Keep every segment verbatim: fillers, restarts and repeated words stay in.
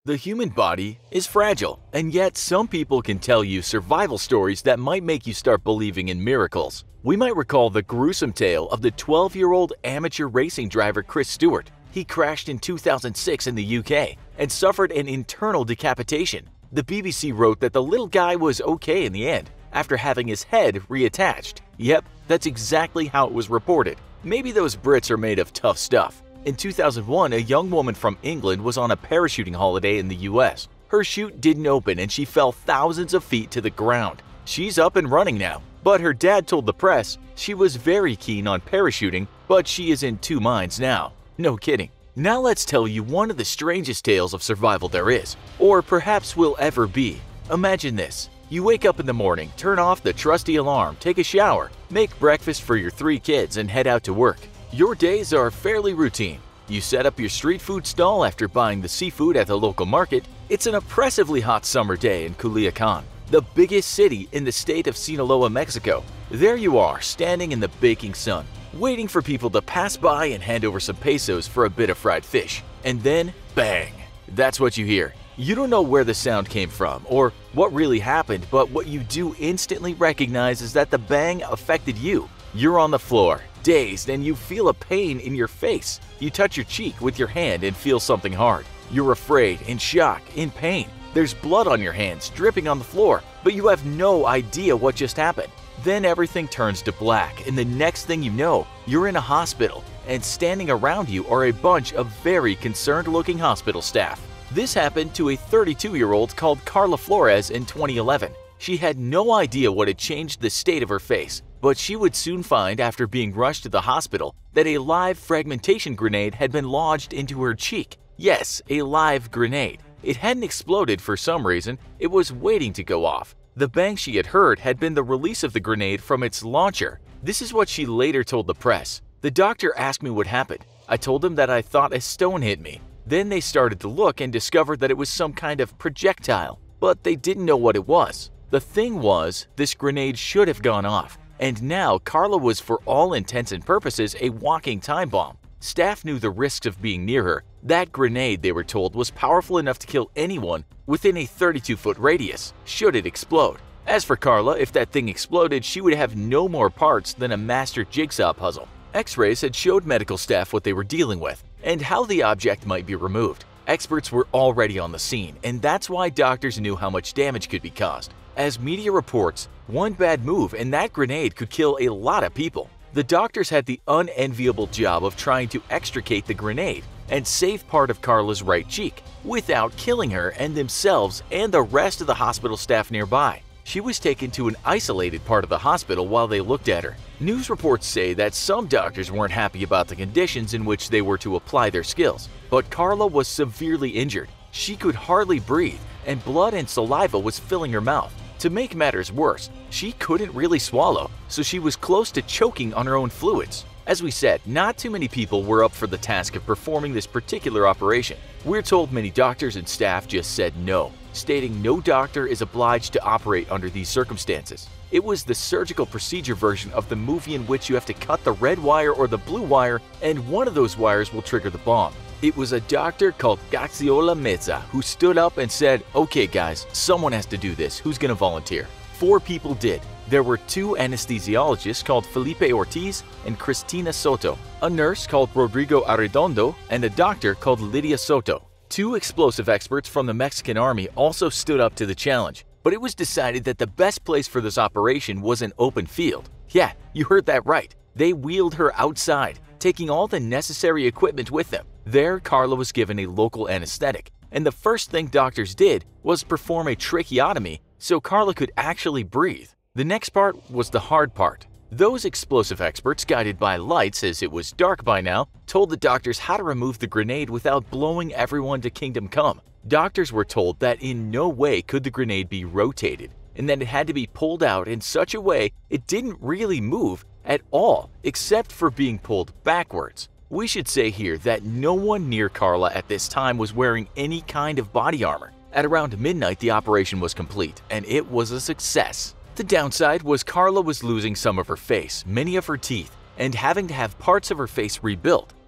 The human body is fragile, and yet some people can tell you survival stories that might make you start believing in miracles. We might recall the gruesome tale of the twelve-year-old amateur racing driver Chris Stewart. He crashed in two thousand six in the U K and suffered an internal decapitation. The B B C wrote that the little guy was okay in the end, after having his head reattached. Yep, that's exactly how it was reported. Maybe those Brits are made of tough stuff. In two thousand one, a young woman from England was on a parachuting holiday in the U S. Her chute didn't open and she fell thousands of feet to the ground. She's up and running now, but her dad told the press she was very keen on parachuting, but she is in two minds now. No kidding. Now let's tell you one of the strangest tales of survival there is, or perhaps will ever be. Imagine this. You wake up in the morning, turn off the trusty alarm, take a shower, make breakfast for your three kids, and head out to work. Your days are fairly routine. You set up your street food stall after buying the seafood at the local market. It's an oppressively hot summer day in Culiacan, the biggest city in the state of Sinaloa, Mexico. There you are, standing in the baking sun, waiting for people to pass by and hand over some pesos for a bit of fried fish. And then, bang! That's what you hear. You don't know where the sound came from or what really happened, but what you do instantly recognize is that the bang affected you. You're on the floor, dazed, and you feel a pain in your face. You touch your cheek with your hand and feel something hard. You're afraid, in shock, in pain. There's blood on your hands, dripping on the floor, but you have no idea what just happened. Then everything turns to black, and the next thing you know, you're in a hospital, and standing around you are a bunch of very concerned-looking hospital staff. This happened to a thirty-two-year-old called Carla Flores in twenty eleven. She had no idea what had changed the state of her face, but she would soon find after being rushed to the hospital that a live fragmentation grenade had been lodged into her cheek. Yes, a live grenade. It hadn't exploded for some reason, it was waiting to go off. The bang she had heard had been the release of the grenade from its launcher. This is what she later told the press. The doctor asked me what happened. I told him that I thought a stone hit me. Then they started to look and discovered that it was some kind of projectile, but they didn't know what it was. The thing was, this grenade should have gone off, and now Carla was for all intents and purposes a walking time bomb. Staff knew the risks of being near her. That grenade, they were told, was powerful enough to kill anyone within a thirty-two foot radius, should it explode. As for Carla, if that thing exploded, she would have no more parts than a master jigsaw puzzle. X-rays had showed medical staff what they were dealing with and how the object might be removed. Experts were already on the scene, and that's why doctors knew how much damage could be caused. As media reports, one bad move and that grenade could kill a lot of people. The doctors had the unenviable job of trying to extricate the grenade and save part of Carla's right cheek without killing her and themselves and the rest of the hospital staff nearby. She was taken to an isolated part of the hospital while they looked at her. News reports say that some doctors weren't happy about the conditions in which they were to apply their skills, but Carla was severely injured. She could hardly breathe, and blood and saliva was filling her mouth. To make matters worse, she couldn't really swallow, so she was close to choking on her own fluids. As we said, not too many people were up for the task of performing this particular operation. We're told many doctors and staff just said no, stating no doctor is obliged to operate under these circumstances. It was the surgical procedure version of the movie in which you have to cut the red wire or the blue wire, and one of those wires will trigger the bomb. It was a doctor called Gaxiola Meza who stood up and said, "Okay guys, someone has to do this, who's gonna volunteer?" Four people did. There were two anesthesiologists called Felipe Ortiz and Cristina Soto, a nurse called Rodrigo Arredondo, and a doctor called Lydia Soto. Two explosive experts from the Mexican army also stood up to the challenge, but it was decided that the best place for this operation was an open field. Yeah, you heard that right. They wheeled her outside, taking all the necessary equipment with them. There, Carla was given a local anesthetic, and the first thing doctors did was perform a tracheotomy so Carla could actually breathe. The next part was the hard part. Those explosive experts, guided by lights as it was dark by now, told the doctors how to remove the grenade without blowing everyone to kingdom come. Doctors were told that in no way could the grenade be rotated, and that it had to be pulled out in such a way it didn't really move at all, except for being pulled backwards. We should say here that no one near Carla at this time was wearing any kind of body armor. At around midnight, the operation was complete, and it was a success. The downside was Carla was losing some of her face, many of her teeth, and having to have parts of her face rebuilt.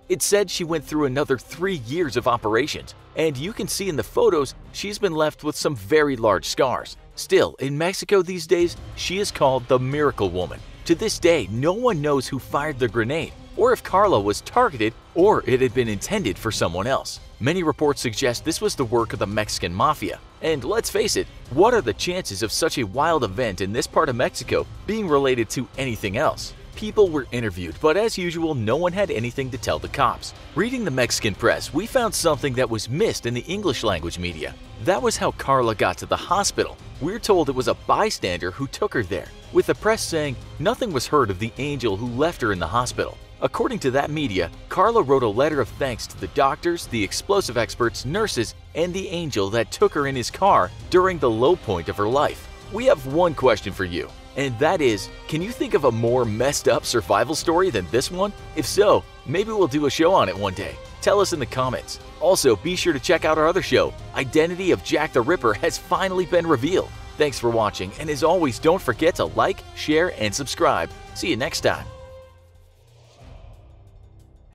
It said she went through another three years of operations, and you can see in the photos she's been left with some very large scars. Still, in Mexico these days, she is called the Miracle Woman. To this day, no one knows who fired the grenade, or if Karla was targeted, or it had been intended for someone else. Many reports suggest this was the work of the Mexican Mafia. And let's face it, what are the chances of such a wild event in this part of Mexico being related to anything else? People were interviewed, but as usual, no one had anything to tell the cops. Reading the Mexican press, we found something that was missed in the English language media. That was how Karla got to the hospital. We're told it was a bystander who took her there, with the press saying nothing was heard of the angel who left her in the hospital. According to that media, Karla wrote a letter of thanks to the doctors, the explosive experts, nurses, and the angel that took her in his car during the low point of her life. We have one question for you, and that is, can you think of a more messed up survival story than this one? If so, maybe we'll do a show on it one day. Tell us in the comments. Also, be sure to check out our other show, Identity of Jack the Ripper has finally been revealed. Thanks for watching, and as always, don't forget to like, share, and subscribe. See you next time.